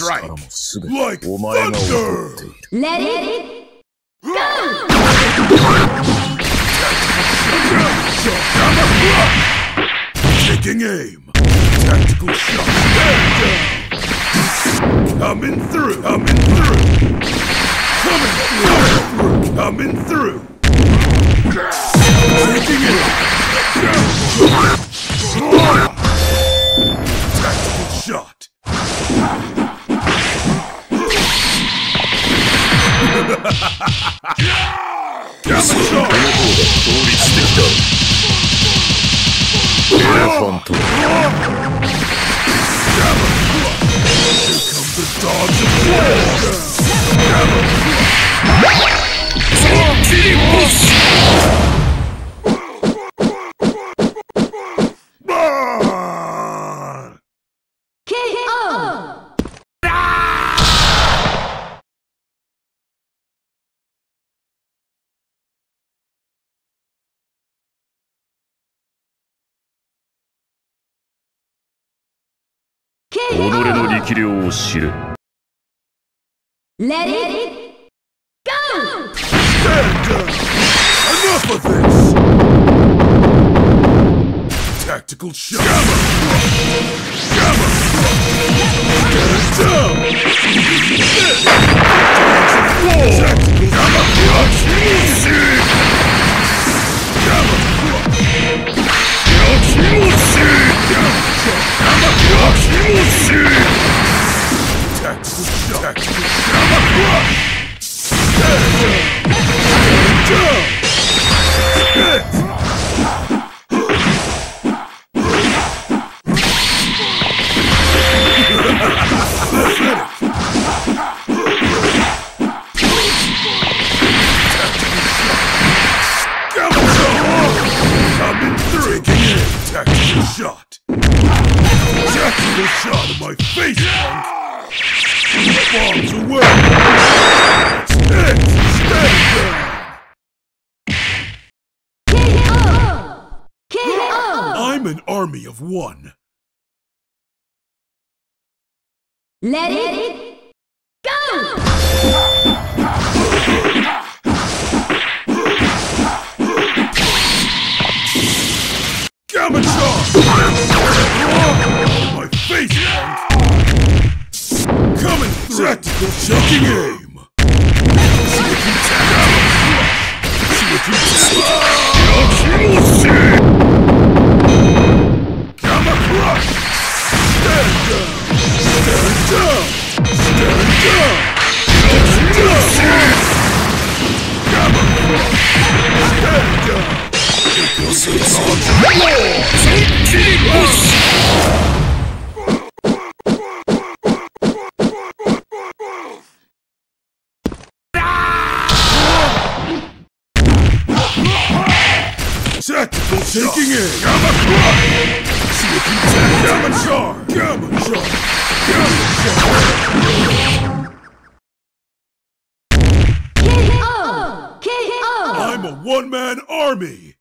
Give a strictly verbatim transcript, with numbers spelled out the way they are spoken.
strike. Like thunder! Let it go! Taking aim. Tactical shot. Coming through. Coming through. Coming through. Coming through. Taking aim. Tactical shot. Elephant. Here comes the dogs of war. K O! K O! Let it go! Stand down! Enough of this! Tactical shot! Gamma! Gamma! Stand down! Tactical Gamma! Gamma! Tactical shot! Tactical shot! Stand down! Hit! Coming through! Taking in! Tactical shot! Tactical shot in my face, punk! Bombs away! That's it! Stand down! K O! K O! I'm an army of one. Let it go! Gamma charge! My face, punk! Coming through! Tactical shocking aim! Switching tactical! Switching tactical! Gamma crush! Stand down! Stand down! Stand down! Stand down! Gamma crush! Stand down! This is on the floor! Tactical taking in! Gamma crush! Switching tactical! Gamma charge! Gamma charge! Gamma charge! K O! K O! I'm a one-man army!